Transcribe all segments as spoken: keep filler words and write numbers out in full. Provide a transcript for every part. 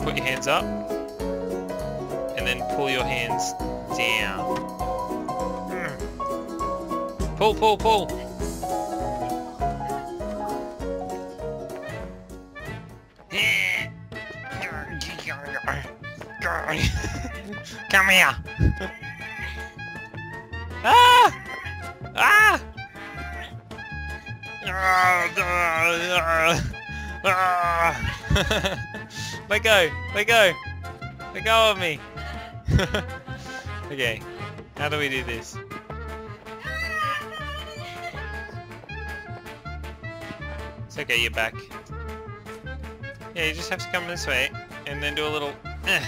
put your hands up, and then pull your hands down. Pull, pull, pull. Come here. Ah! Ah! Let go! Let go! Let go of me! Okay, how do we do this? It's okay, you're back. Yeah, you just have to come this way and then do a little. Eh.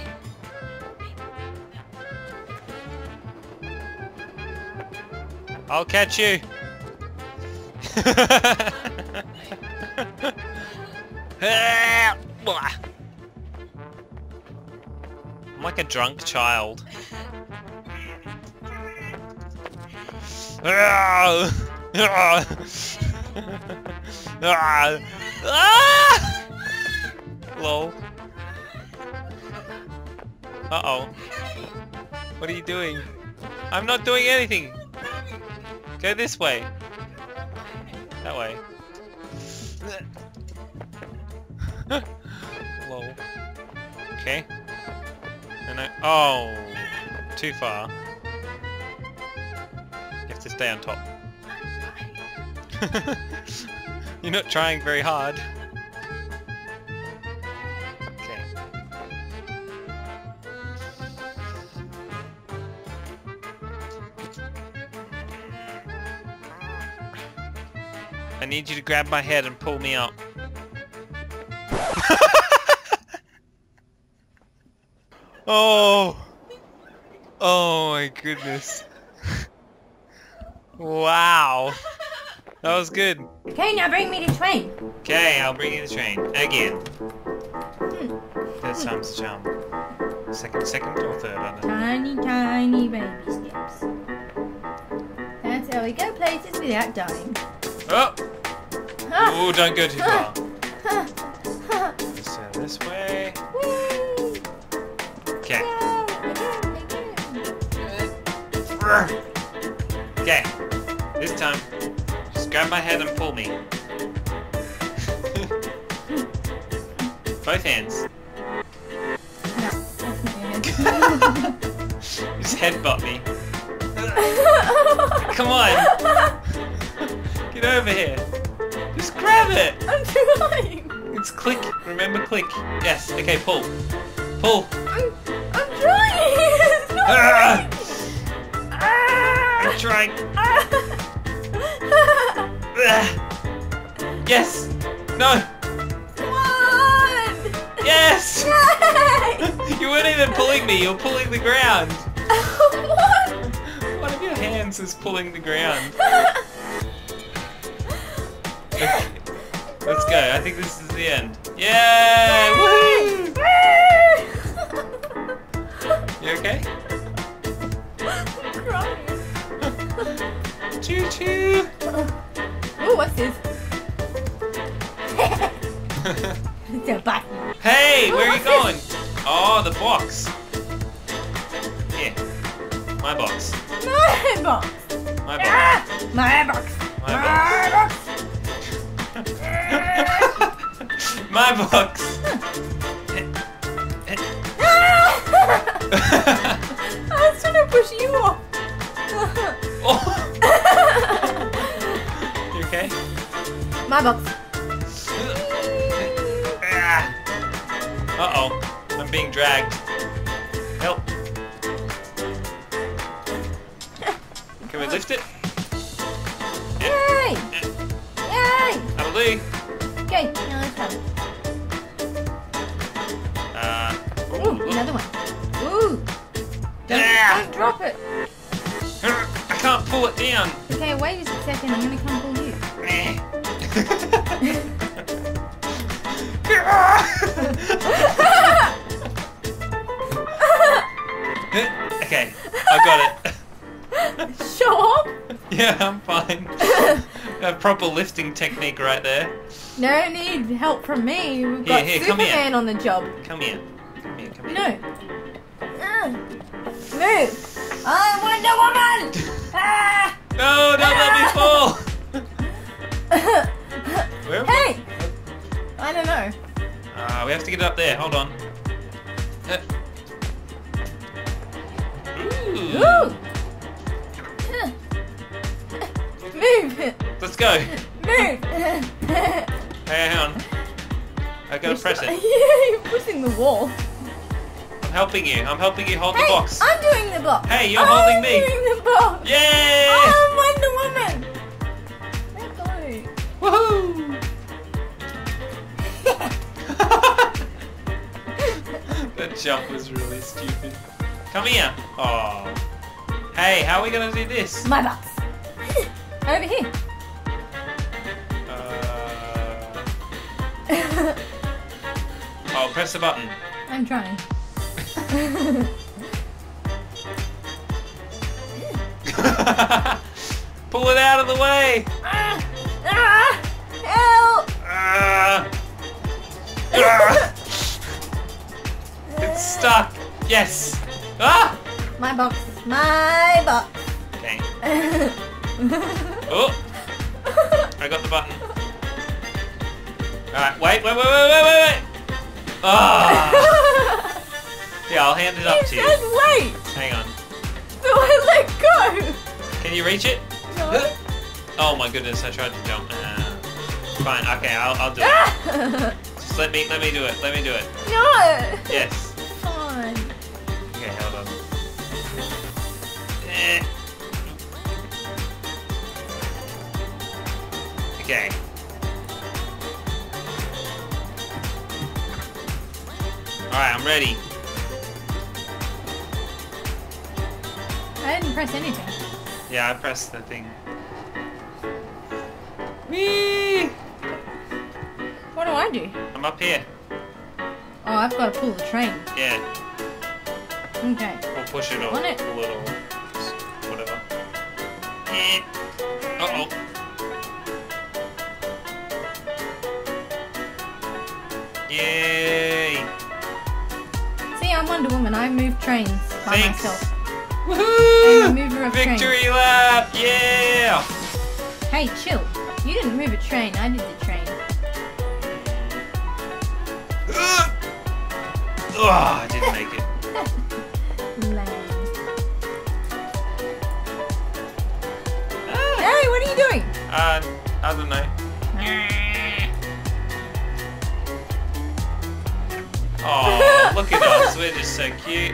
I'll catch you! I'm like a drunk child. Lol. Uh-oh. What are you doing? I'm not doing anything! Go this way. That way. Lol. Okay. And I... Oh! Too far. You have to stay on top. You're not trying very hard. Okay. I need you to grab my head and pull me up. Oh! Oh my goodness. Wow. That was good. Okay, now bring me the train. Okay, I'll bring you the train. Again. Hmm. Third time's the charm. Second, second or third, I don't know. Tiny, tiny baby steps. That's how we go places without dying. Oh! Ah. Oh, don't go too far. Ah. Ah. Just turn this way. Whee! Okay. Go, again, Okay. This time, just grab my head and pull me. Both hands. No, that's not your hand. Just headbutt me. Come on! Get over here. Just grab it! I'm trying! It's click. Remember click. Yes. Okay, pull. Pull. I'm, I'm trying! It's not Ah! ah! I'm trying. Ah! Ah! Yes! No! Come on! Yes! Yay! You weren't even pulling me, you're pulling the ground! What? One of your hands is pulling the ground. Okay. Let's go, I think this is the end. Yay! Woohoo! You okay? I'm crying. Choo choo! Oh, what's this? It's a button. Hey, where are you What's going? this? Oh, the box. Here. My box. My box. My box. Ah, my box. My box. My box. I was trying to push you off. Oh. You okay? My box. Uh-oh. I'm being dragged. Help. Can we lift it? Yay! Yay! That'll do. Okay, now let's have it. Uh, Ooh, ooh, look. another one. Ooh! Don't, Ah. don't drop it. I can't pull it down. Okay, wait just a second. I'm gonna come pull you. Okay, I got it. Sure. Yeah, I'm fine. A proper lifting technique right there. No need help from me. We've Here, got here, come here. Superman on the job. Come here. Come here, come here. No. Uh, move. I'm Wonder Woman. Ah. No, don't let me fall. Where are we? Hey. I don't know. Ah, we have to get up there. Hold on. Uh. Ooh. Ooh. Move. Let's go. Move. Hey, hang on. I gotta press it. Yeah, you're pushing the wall. I'm helping you. I'm helping you hold Hey, the box. I'm doing the box. Hey, you're I'm holding me. doing the box. Yay! I'm Wonder Woman. Let go. Woohoo! That jump was really stupid. Come here. Oh. Hey, how are we gonna do this? My box. Over here. Uh... Oh, press the button. I'm trying. Pull it out of the way. Ah, ah, help! Ah. Ah. It's stuck. Yes. Ah. My box. My box. Okay. Oh. I got the button. Alright, wait, wait, wait, wait, wait, wait, wait! Ah! Yeah, I'll hand it up You to you. said wait! Hang on. So I let go! Can you reach it? No. Oh my goodness, I tried to jump. Uh, fine, okay, I'll, I'll do it. Ah! Just let me, let me do it, let me do it. No! Yes. Fine. Okay, hold on. Eh. Okay. Alright, I'm ready. I didn't press anything. Yeah, I pressed the thing. Whee! What do I do? I'm up here. Oh, I've got to pull the train. Yeah. Okay. Or push it or On it. pull it or whatever. Eh. Uh-oh. Yay! See, I'm Wonder Woman. I move trains by Thanks. myself. Woohoo! I'm a mover of trains. Victory lap! Yeah! Hey, chill. You didn't move a train. I did the train. Oh, I didn't make it. Lame. Ah. Hey, what are you doing? Uh, I don't know. Oh, look at us. We're just so cute.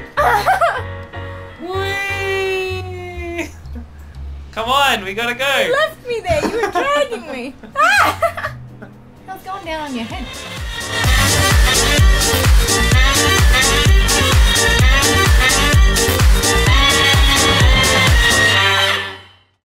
Whee! Come on, we gotta go. You left me there. You were dragging me. Ah! I was going down on your head.